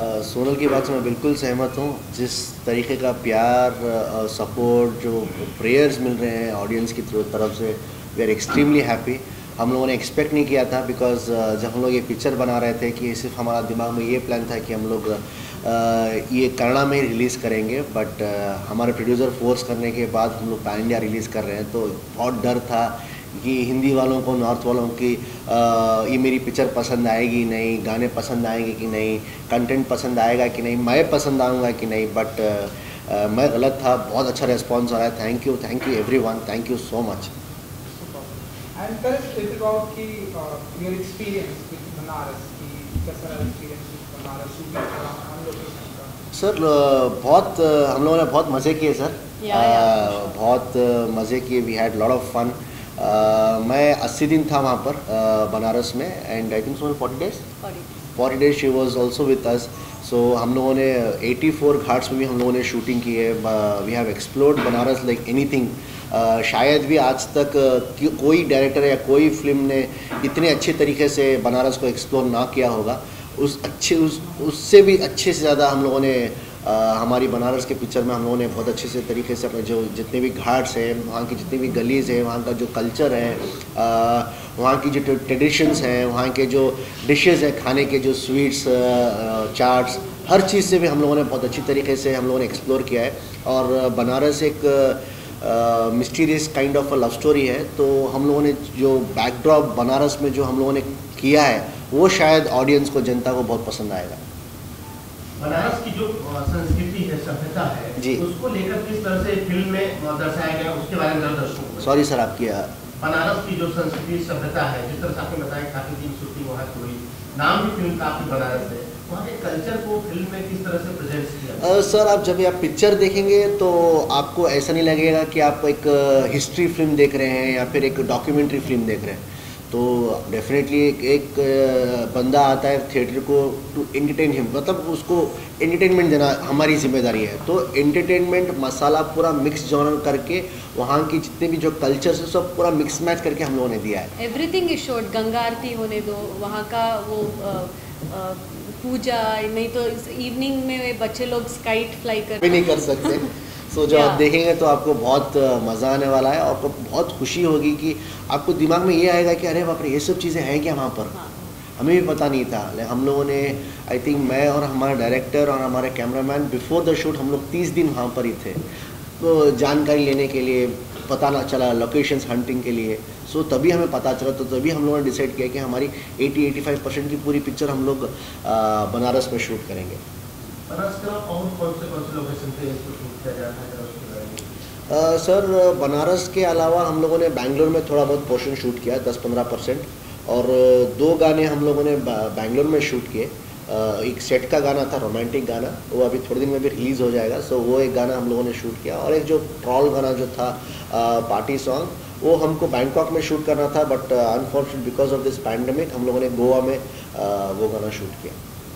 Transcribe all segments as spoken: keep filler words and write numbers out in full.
सोनल की बात से मैं बिल्कुल सहमत हूँ। जिस तरीके का प्यार, सपोर्ट, जो प्रेयर्स मिल रहे हैं ऑडियंस की तरफ से, वी आर एक्सट्रीमली हैप्पी। हम लोगों ने एक्सपेक्ट नहीं किया था, बिकॉज जब हम लोग ये पिक्चर बना रहे थे कि सिर्फ हमारा दिमाग में ये प्लान था कि हम लोग ये कन्नड़ा में ही रिलीज़ करेंगे, बट हमारे प्रोड्यूसर फोर्स करने के बाद हम लोग पैन इंडिया रिलीज़ कर रहे हैं। तो बहुत डर था कि हिंदी वालों को, नॉर्थ वालों की आ, ये मेरी पिक्चर पसंद आएगी नहीं, गाने पसंद आएंगे कि नहीं, कंटेंट पसंद आएगा कि नहीं, मैं पसंद आऊँगा कि नहीं। बट मैं गलत था। बहुत अच्छा रिस्पॉन्स आ रहा है। Thank you, thank you everyone, thank you so much. And tell us a little about ki, uh, your experience with Banaras की, कैसा रहा experience with बनारस shooting का, हम लोकेशन का? सर बहुत हम लोगों ने बहुत मज़े किए सर। yeah, yeah, uh, बहुत मज़े किए। We had lot of fun. मैं अस्सी दिन था वहाँ पर uh, बनारस में, and I think so forty days forty days she was also with us. So हम लोगों ने चौरासी घाट्स में भी हम लोगों ने शूटिंग की है। We have explored Banaras like anything. Uh, शायद भी आज तक uh, कोई डायरेक्टर या कोई फिल्म ने इतने अच्छे तरीके से बनारस को एक्सप्लोर ना किया होगा। उस अच्छे उस उससे भी अच्छे से ज़्यादा हम लोगों ने uh, हमारी बनारस के पिक्चर में हम लोगों ने बहुत अच्छे से तरीके से अपने जो जितने भी घाट्स हैं, वहाँ की जितनी भी गलीज़ हैं, वहाँ का जो कल्चर है, uh, वहाँ की जो ट्रेडिशंस हैं, वहाँ के जो डिशेज़ हैं, खाने के जो स्वीट्स, चाट्स, हर चीज़ से भी हम लोगों ने बहुत अच्छी तरीके से हम लोगों ने एक्सप्लोर किया है। और बनारस एक mysterious kind of a love story है। तो हम लोगों ने जो बैकड्रॉप बनारस में जो हम लोगों ने किया है, वो शायद ऑडियंस को, जनता को बहुत पसंद आएगा। बनारस की जो संस्कृति है, सभ्यता है जी, उसको लेकर किस तरह से फिल्म में दर्शाया गया, उसके बारे में दर्शकों को। सॉरी सर, आपकी बनारस की जो संस्कृति सभ्यता है, जिस तरह से आपने बताया काफी दिन शूटिंग वहाँ की हुई, नाम भी फिल्म काफी बनारस है, वहाँ के कल्चर को फिल्म में किस तरह से प्रेजेंट किया? uh, सर आप जब आप पिक्चर देखेंगे तो आपको ऐसा नहीं लगेगा कि आप एक हिस्ट्री uh, फिल्म देख रहे हैं या फिर एक डॉक्यूमेंट्री फिल्म देख रहे हैं। तो डेफिनेटली एक, एक uh, बंदा आता है थिएटर को टू एंटरटेन हिम, मतलब उसको एंटरटेनमेंट देना हमारी जिम्मेदारी है। तो एंटरटेनमेंट मसाला पूरा मिक्स जॉनर करके वहाँ की जितने भी जो कल्चर है सब पूरा मिक्स मैच करके हम लोगों ने दिया है। Everything is showed. Ganga aarti होने दो, वहाँ का वो आ, आ, पूजा, नहीं तो इवनिंग में बच्चे लोग स्काइट फ्लाई कर भी नहीं कर सकते। सो so, जब आप देखेंगे तो आपको बहुत मज़ा आने वाला है, और आपको बहुत खुशी होगी कि आपको दिमाग में ये आएगा कि अरे बाप रे, ये सब चीज़ें हैं क्या वहाँ पर। हाँ। हमें भी पता नहीं था। हम लोगों ने, आई थिंक मैं और हमारा डायरेक्टर और हमारे कैमरामैन बिफोर द शूट हम लोग तीस दिन वहाँ पर ही थे, तो जानकारी लेने के लिए, पता ना चला लोकेशंस हंटिंग के लिए। सो so, तभी हमें पता चला, तो तभी हम लोगों ने डिसाइड किया कि हमारी अस्सी से पचासी परसेंट की पूरी पिक्चर हम लोग बनारस में शूट करेंगे। बनारस के अलावा और कौन से कौन से लोकेशन पे इसको शूट किया जाता है? Uh, सर बनारस के अलावा हम लोगों ने बैंगलोर में थोड़ा बहुत पोर्शन शूट किया, दस पंद्रह परसेंट, और दो गाने हम लोगों ने बैंगलोर में शूट किए। uh, एक सेट का गाना था, रोमांटिक गाना, वो अभी थोड़े दिन में भी रिलीज़ हो जाएगा। सो so, वो एक गाना हम लोगों ने शूट किया, और एक जो ट्रॉल गाना जो था, पार्टी uh, सॉन्ग, वो हमको बैंकॉक में शूट करना था, but unfortunate because of this pandemic हम लोगों ने गोवा में uh, वो गाना शूट किया।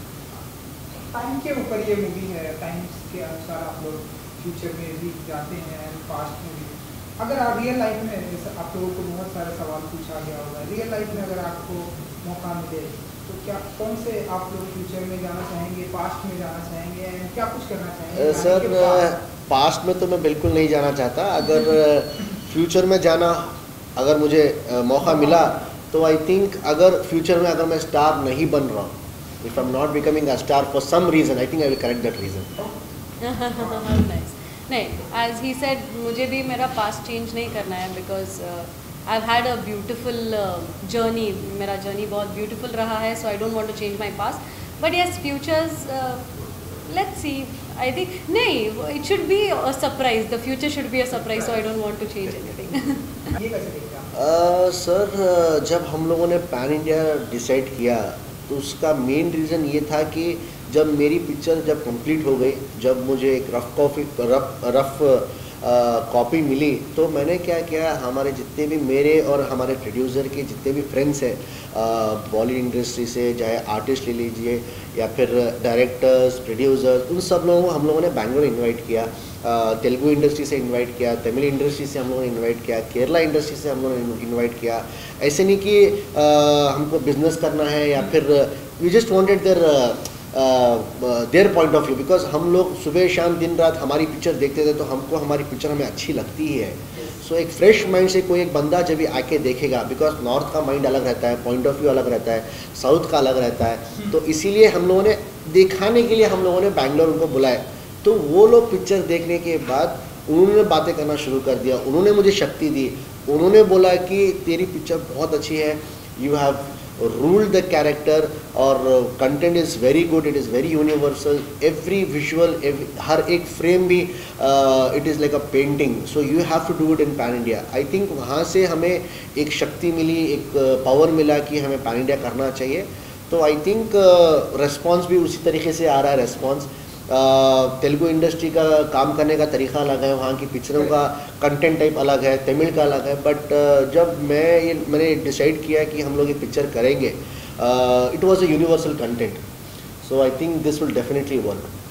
टाइम के ऊपर ये मूवी है, टाइम्स के अनुसार आप लोग फ्यूचर में भी जाते हैं, पास्ट में भी। अगर आप रियल लाइफ में, जैसे आप लोगों को बहुत सारे सवाल पूछा गया होगा, रियल लाइफ में अगर आपको मौका मिले तो क्या, कौन से आप लोग फ्यूचर में जाना चाहेंगे, पास्ट में जाना चाहेंगे, क्या कुछ करना चाहेंगे? सर पास्ट में तो मैं बिल्कुल नहीं जाना चाहता। अगर फ्यूचर में जाना, अगर मुझे मौका मिला तो आई थिंक अगर फ्यूचर में अगर मैं स्टार नहीं बन रहा हूँ, if I am not becoming a star for some reason, I think I will correct that reason. Nice. नहीं, एज ही सेड, मुझे भी मेरा पास्ट चेंज नहीं करना है, because I have had a beautiful journey. मेरा जर्नी बहुत beautiful रहा है, so I don't want to change my past. But yes, futures, let's see. I think नहीं, it should be a surprise, the future should be a surprise, so I don't want to change anything. Sir जब हम लोगों ने pan India decide किया तो उसका main reason ये था कि जब मेरी पिक्चर जब कंप्लीट हो गई, जब मुझे एक rough copy rough rough copy मिली, तो मैंने क्या किया, हमारे जितने भी, मेरे और हमारे प्रोड्यूसर के जितने भी फ्रेंड्स हैं बॉलीवुड इंडस्ट्री से, चाहे आर्टिस्ट ले लीजिए या फिर डायरेक्टर्स, प्रोड्यूसर्स, उन सब लोगों को हम लोगों ने बैंगलोर इनवाइट किया। तेलुगु इंडस्ट्री से इनवाइट किया, तमिल इंडस्ट्री से हम लोगों ने इनवाइट किया, केरला इंडस्ट्री से हम लोगों ने इनवाइट किया। ऐसे नहीं कि uh, हमको बिजनेस करना है या फिर we just wanted there there point of view, because हम लोग सुबह शाम दिन रात हमारी पिक्चर देखते थे तो हमको हमारी पिक्चर हमें अच्छी लगती ही है. सो so, एक फ्रेश माइंड से कोई एक बंदा जब भी आके देखेगा, बिकॉज नॉर्थ का माइंड अलग रहता है, पॉइंट ऑफ व्यू अलग रहता है, साउथ का अलग रहता है, तो इसीलिए हम लोगों ने दिखाने के लिए हम लोगों ने बैंगलोर उनको बुलाए. तो वो लोग पिक्चर देखने के बाद उन्होंने बातें करना शुरू कर दिया, उन्होंने मुझे शक्ति दी, उन्होंने बोला कि तेरी पिक्चर बहुत अच्छी है, you have ruled the character और content is very good, it is very universal, every visual, हर एक फ्रेम भी it is like a painting, so you have to do it in pan India. I think वहाँ से हमें एक शक्ति मिली, एक पावर uh, मिला कि हमें पैन इंडिया करना चाहिए. तो आई थिंक रिस्पॉन्स भी उसी तरीके से आ रहा है. रिस्पॉन्स तेलुगु इंडस्ट्री का काम करने का तरीका अलग है, वहाँ की पिक्चरों का कंटेंट टाइप अलग है, तमिल का अलग है, बट uh, जब मैं ये मैंने डिसाइड किया कि हम लोग ये पिक्चर करेंगे, it was a universal content, so I think this will definitely work.